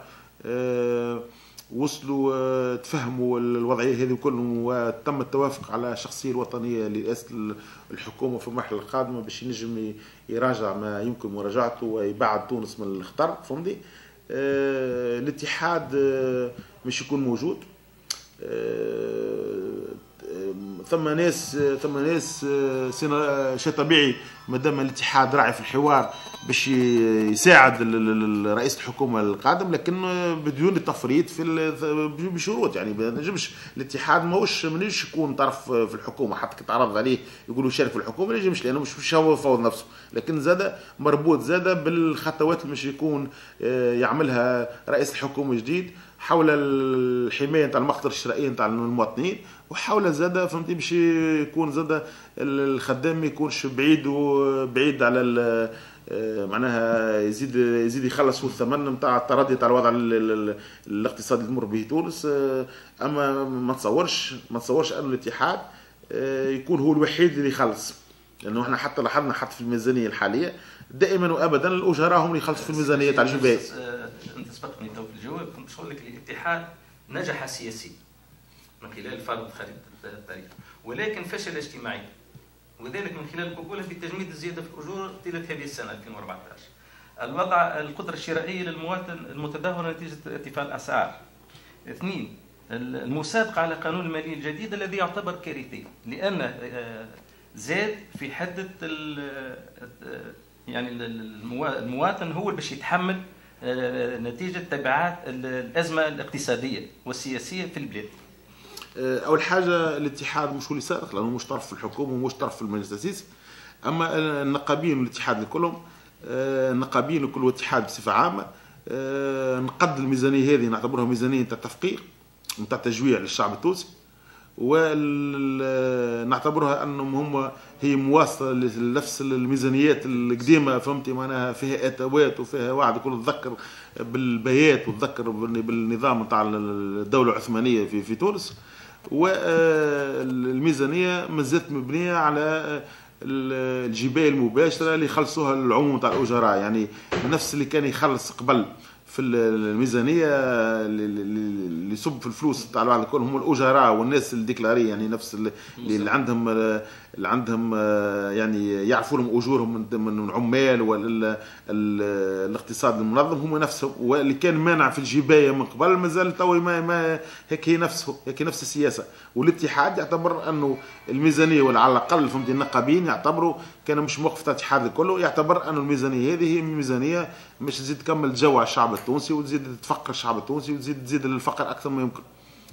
وصلوا تفهموا الوضعيه هذه كلهم وتم التوافق على الشخصيه الوطنيه لرئاسه الحكومه في المرحله القادمه باش ينجم يراجع ما يمكن مراجعته ويبعد تونس من الخطر. فهمتي؟ الاتحاد مش يكون موجود. ثم ناس ثم ناس شيء طبيعي ما دام الاتحاد راعي في الحوار باش يساعد رئيس الحكومه القادم، لكن بدون التفريط في بشروط. يعني ما نجمش الاتحاد ماهوش مانيش يكون طرف في الحكومه، حتى كتعرض عليه يقولوا شارك في الحكومه ما ينجمش، لانه مش مش هو يفوض نفسه، لكن زاد مربوط زاد بالخطوات اللي مش يكون يعملها رئيس الحكومه جديد حول الحمايه نتاع المخاطر الشرائيه نتاع المواطنين، وحول زاد فهمتي باش يكون زاد الخدام ما يكونش بعيد وبعيد على معناها يزيد يزيد يخلص هو الثمن نتاع التردي نتاع الوضع الاقتصادي اللي تمر به تونس. اما ما تصورش ما تصورش ان الاتحاد يكون هو الوحيد اللي يخلص، لانه احنا حتى لاحظنا حتى في الميزانيه الحاليه دائما وابدا الاجراء هم اللي يخلصوا في الميزانيه تاع الجبايه. انت سبقتني تو في الجواب، كنت نقول لك الاتحاد نجح سياسيا من خلال فرض خريطه التاريخ، ولكن فشل اجتماعي، وذلك من خلال قبوله بتجميد الزياده في الاجور طيله هذه السنه ألفين وأربعة عشر. الوضع القدره الشرائيه للمواطن المتدهوره نتيجه ارتفاع الاسعار. اثنين، المسابقه على قانون الماليه الجديد الذي يعتبر كارثي، لان زاد في حده يعني المواطن هو اللي باش يتحمل نتيجه تبعات الازمه الاقتصاديه والسياسيه في البلاد. اول حاجه الاتحاد مش هو اللي سارق، لانه مش طرف في الحكومه ومش طرف في المجلس التاسيسي. اما النقابيين والاتحاد كلهم النقابيين وكل الاتحاد بصفه عامه نقد الميزانيه هذه نعتبرها ميزانيه تاع تفقير نتاع تجويع للشعب التونسي، ونعتبرها انهم هم هي مواصله لنفس الميزانيات القديمه. فهمتي معناها فيها اتوات وفيها وعد كل تذكر بالبيات وتذكر بالنظام نتاع الدوله العثمانيه في في تونس. والميزانيه مازالت مبنيه على الجبايه المباشره اللي يخلصوها العموم تاع الاجراء، يعني نفس اللي كان يخلص قبل في الميزانيه اللي يصب في الفلوس تاع الواحد الكل هم الاجراء والناس الديكلاريه، يعني نفس اللي, اللي عندهم اللي عندهم يعني يعرفوا لهم اجورهم من عمال ولا الاقتصاد المنظم هم نفسهم، واللي كان مانع في الجبايه من قبل مازال تو ما, ما هيك هي نفسه هيك نفس السياسه. والاتحاد يعتبر انه الميزانيه ولا على الاقل فهمتي النقابيين يعتبروا كان مش موقف تاع الاتحاد كله، يعتبر انه الميزانيه هذه هي ميزانيه مش تزيد تكمل جو على الشعب التونسي وتزيد تفقر الشعب التونسي وتزيد تزيد الفقر اكثر ما يمكن.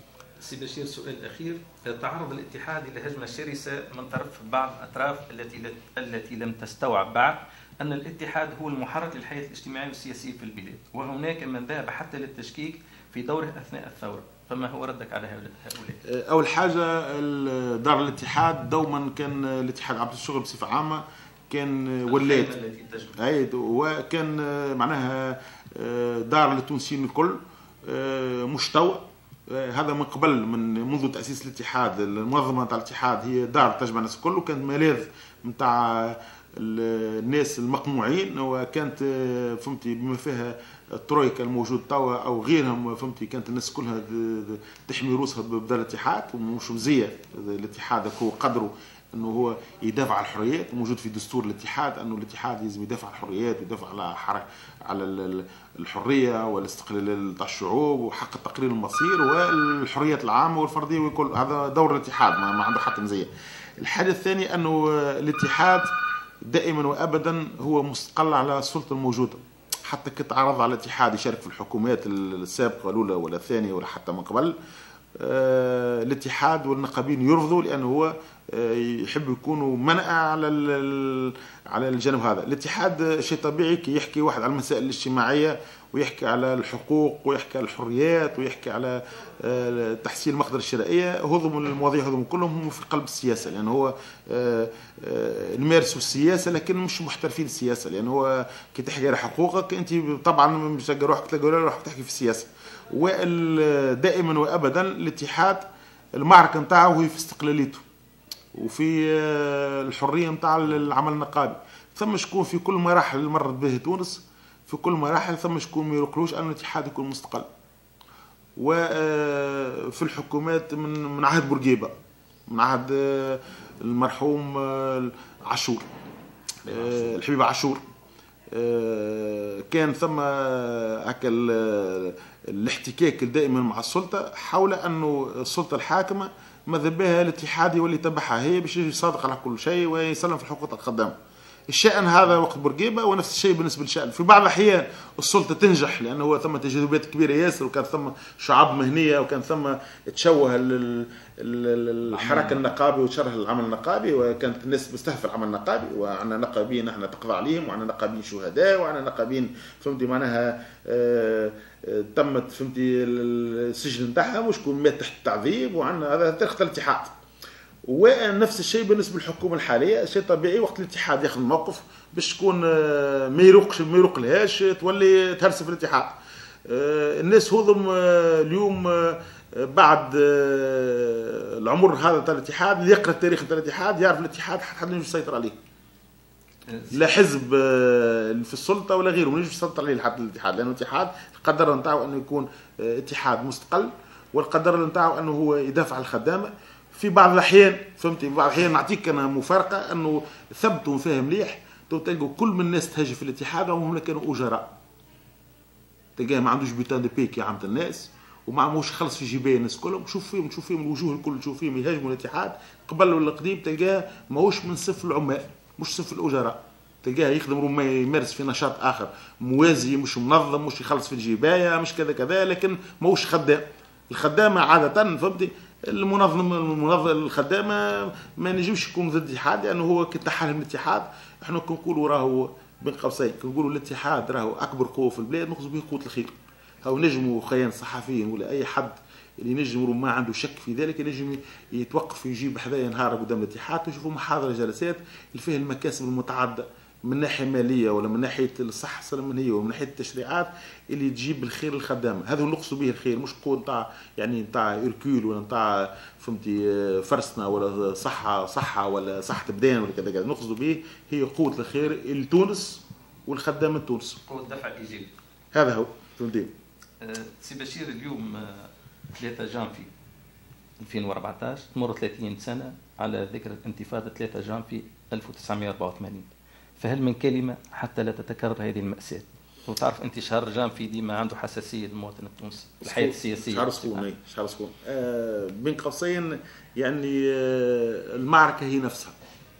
سي بشير سؤال اخير، تعرض الاتحاد الى هجمه شرسه من طرف بعض الاطراف التي التي لم تستوعب بعد ان الاتحاد هو المحرك للحياه الاجتماعيه والسياسيه في البلاد، وهناك من ذهب حتى للتشكيك في دوره اثناء الثوره، فما هو ردك على هؤلاء؟ اول حاجه دار الاتحاد دوما كان الاتحاد عبد الشغل بصفه عامه كان ولات اي وكان معناها دار للتونسيين الكل مشتوى. هذا من قبل من منذ تاسيس الاتحاد، المنظمه تاع الاتحاد هي دار تجمع الناس الكل، وكانت ملاذ نتاع الناس المقموعين، وكانت فهمتي بما فيها الترويكا الموجود توا او غيرهم فهمتي كانت الناس كلها تحمي روسها بدار الاتحاد، ومش مزيه الاتحاد هو قدره انه هو يدافع على الحريات، موجود في دستور الاتحاد انه الاتحاد لازم يدافع على الحريات ويدافع على حركه على الحريه والاستقلال تاع الشعوب وحق تقرير المصير والحريات العامه والفرديه وكل هذا دور الاتحاد، ما, ما عنده حتى مزيه. الحاجه الثانيه انه الاتحاد دائما وابدا هو مستقل على السلطه الموجوده، حتى كنت عرض على الاتحاد يشارك في الحكومات السابقه الاولى ولا الثانيه ولا حتى من قبل، آه الاتحاد والنقابين يرفضوا لانه هو آه يحب يكونوا منأى على على الجانب هذا. الاتحاد شيء طبيعي كي يحكي واحد على المسائل الاجتماعيه ويحكي على الحقوق ويحكي على الحريات ويحكي على آه تحسين المقدرة الشرائيه، هذم المواضيع هذم كلهم هم في قلب السياسه، لانه يعني هو آه آه نمارسوا السياسه لكن مش محترفين السياسه، لانه يعني هو كي تحكي على حقوقك انت طبعا مش تلقى روحك تلقى روحك تحكي في السياسه. ودائما وابدا الاتحاد المعركه نتاعو هي في استقلاليته وفي الحريه نتاع العمل النقابي. ثم شكون في كل مراحل اللي مرت به تونس، في كل مراحل ثم شكون ما يركلوش ان الاتحاد يكون مستقل. وفي الحكومات من من عهد بورقيبه، من عهد المرحوم عاشور الحبيب عاشور، كان ثم هكا الاحتكاك دائما مع السلطه حول انه السلطه الحاكمه ماذا بها الاتحاد يولي تبعها هي باش يصادق على كل شيء ويسلم في حقوق الخدام. الشأن هذا وقت بورقيبه، ونفس الشيء بالنسبه للشأن في بعض الاحيان السلطه تنجح لانه هو ثم تجاذبات كبيره ياسر، وكان ثم شعب مهنيه وكان ثم تشوه الحركه النقابي وتشره العمل النقابي، وكانت الناس مستهدفه العمل النقابي، وعندنا نقابيين احنا تقضى عليهم، وعندنا نقابيين شهداء، وعندنا نقابيين فهمتي معناها آه تمت فهمتي السجن نتاعهم وشكون مات تحت التعذيب، وعندنا هذا تاريخ الاتحاد. ونفس الشيء بالنسبه للحكومه الحاليه، شيء طبيعي وقت الاتحاد ياخذ موقف باش تكون ما يروقش ما يروقلهاش تولي تهرس في الاتحاد. الناس هذم اليوم بعد العمر هذا تاع الاتحاد اللي يقرا التاريخ تاع الاتحاد يعرف الاتحاد حد ما يسيطر عليه، لا حزب في السلطه ولا غيره ما ينجمش يسيطر عليه حتى الاتحاد، لانه الاتحاد القدر نتاعو انه يكون اتحاد مستقل، والقدر نتاعو انه هو يدافع عن الخدامه. في بعض الاحيان فهمتي بعض الاحيان نعطيك انا مفارقه انه ثبتوا فيها مليح، تلقوا كل من الناس تهاجم في الاتحاد وهم كانوا اجراء، تلقاه ما عندوش بيتان دي بيك يا عامه الناس وما عموش خلص في جيبين الناس كلهم، شوف فيهم تشوف فيهم الوجوه الكل تشوف فيهم يهاجموا الاتحاد قبل ولا قديم، تلقاه ماهوش من صف العمال مش صف الاجراء، تلقاه يخدم ربما يمارس في نشاط اخر موازي مش منظم مش يخلص في الجبايه مش كذا كذا، لكن ماهوش خدام. الخدامه عاده فهمتي المنظم المنظم الخدامه ما نجمش يكون ضد الاتحاد، لانه هو كي تحالف الاتحاد احنا كنقولوا راهو بين قوسين كنقولوا الاتحاد راهو اكبر قوه في البلاد نقصد به قوه الخير. هاو نجموا خيان صحفيين ولا اي حد اللي ينجم ما عنده شك في ذلك ينجم يتوقف ويجيب حذايا نهار قدام الاتحاد ويشوفوا محاضره جلسات اللي فيها المكاسب المتعدده من ناحيه ماليه ولا من ناحيه الصحه السلمانيه ومن ناحيه التشريعات اللي تجيب الخير للخدامه. هذا نقصد به الخير مش قوه نتاع يعني نتاع اركول ولا نتاع فهمتي فرسنا ولا صحه صحه ولا صحه بدان ولا كذا كذا، نقصد به هي قوه الخير لتونس والخدامه تونس، قوه دفع ايجابي. هذا هو فهمتي. أه سي بشير اليوم ثلاثة جانفي ألفين وأربعطاش تمر ثلاثين سنه على ذكرى انتفاضه ثلاثة جانفي ألف وتسعمائة وأربعة وثمانين، فهل من كلمة حتى لا تتكرر هذه المأساة؟ وتعرف أنت شهر جانفي ديما عنده حساسية للمواطن التونسي الحياة السياسية. شهر سخون اي شهر سخون آه بين قوسين يعني آه المعركة هي نفسها،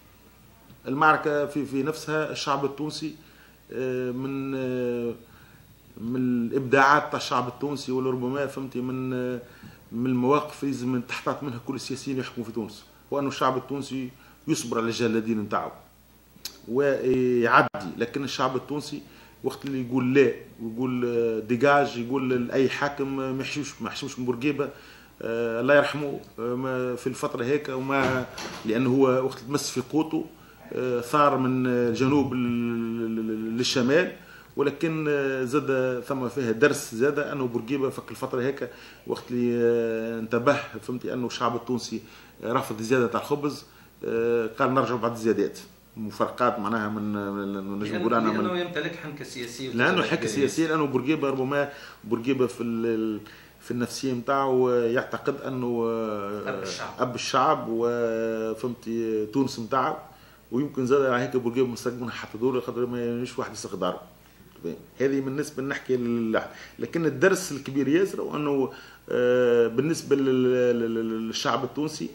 المعركة في في نفسها. الشعب التونسي آه من آه من الإبداعات تاع الشعب التونسي ولا ربما فهمتي من آه من المواقف لازم تحتاط منها كل السياسيين يحكموا في تونس، وأنه الشعب التونسي يصبر على الجلادين نتاعو ويعدي. لكن الشعب التونسي وقت اللي يقول لا ويقول ديجاج، يقول لاي حاكم ما يحشوش ما يحشوش من بورقيبه آه الله يرحمه آه في الفتره هيك، وما لانه هو وقت تمس في قوته آه ثار من الجنوب للشمال. ولكن زاد ثم فيها درس زاد انه بورقيبه فك الفتره هيك وقت اللي آه انتبه فهمتي انه الشعب التونسي رفض الزياده تاع الخبز آه قال نرجع بعد الزيادات مفارقات معناها من نجم نقول انا لانه يمتلك حنكه سياسيه، لانه حنكه سياسيه، لانه بورقيبه ربما بورقيبه في في النفسيه نتاعو يعتقد انه اب الشعب اب الشعب وفهمتي تونس نتاعو، ويمكن زاد على هيك بورقيبه مستقبلها حتى دور خاطر ما يمش واحد يسرق داره. هذه بالنسبه نحكي لل... لكن الدرس الكبير ياسر وانه بالنسبه للشعب التونسي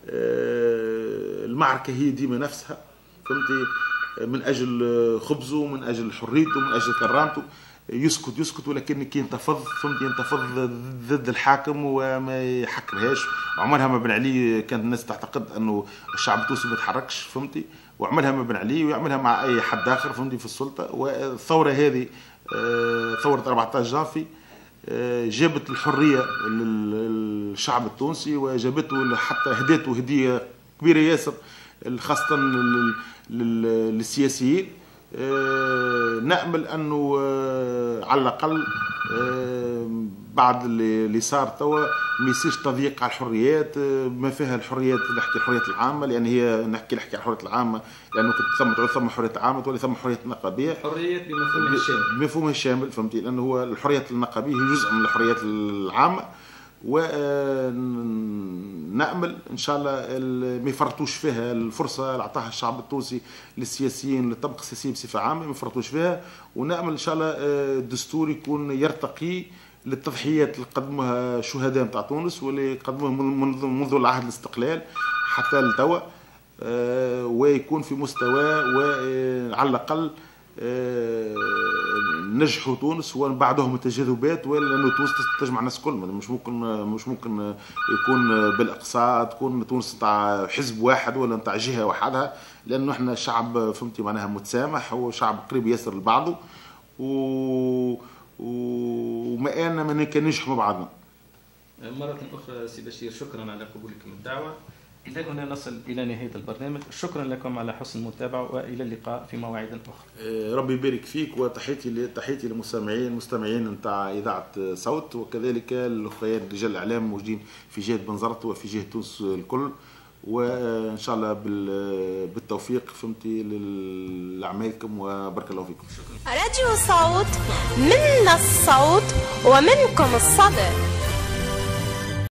المعركه هي ديما نفسها فهمتي، من اجل خبزه، من اجل حريته، من اجل كرامته، يسكت يسكت ولكن كي ينتفض فهمتي ينتفض ضد الحاكم وما يحكرهاش. عمرها ما بن علي كانت الناس تعتقد انه الشعب التونسي ما يتحركش فهمتي، وعملها ما بن علي ويعملها مع اي حد اخر فهمتي في السلطه. والثوره هذه ثوره أربعة عشر جانفي جابت الحريه للشعب التونسي وجابته حتى هديته هديه كبيره ياسر خاصه للسياسيين. نأمل أنه على الأقل بعد اللي صار توا ما يصيرش تضييق على الحريات، ما فيها الحريات نحكي الحريات العامة، لأن هي نحكي نحكي على الحريات العامة لأنه كنت ثم ثم حريات عامة تولي ثم حريات نقابية. حريات بمفهومها الشامل. بمفهومها الشامل فهمتي، لأنه هو الحريات النقابية هي جزء من الحريات العامة. ونأمل إن شاء الله ما يفرطوش فيها الفرصة اللي أعطاها الشعب التونسي للسياسيين للطبقة السياسية بصفة عامة ما يفرطوش فيها. ونأمل إن شاء الله الدستور يكون يرتقي للتضحيات اللي قدموها الشهداء نتاع تونس واللي قدموها منذ العهد الاستقلال حتى لتوا، ويكون في مستوى وعلى الأقل نجحوا تونس ومن بعدهم التجاذبات، ولانه تونس تجمع الناس كل مش ممكن مش ممكن يكون بالاقصاء تكون تونس نتاع حزب واحد ولا نتاع جهه وحدها، لانه احنا شعب فهمتي معناها متسامح وشعب قريب ياسر لبعضه و وما انا ما ننجح مع بعضنا. مرة أخرى سي بشير شكرا على قبولكم الدعوة. إلى هنا نصل إلى نهاية البرنامج، شكرا لكم على حسن المتابعة وإلى اللقاء في مواعيد أخرى. ربي يبارك فيك، وتحيتي تحيتي للمستمعين المستمعين نتاع إذاعة صوت، وكذلك الأخوان رجال الإعلام موجودين في جهة بنزرت وفي جهة تونس الكل، وإن شاء الله بالتوفيق فهمتي لأعمالكم وبارك الله فيكم. راديو صوت، منا الصوت ومنكم الصدى.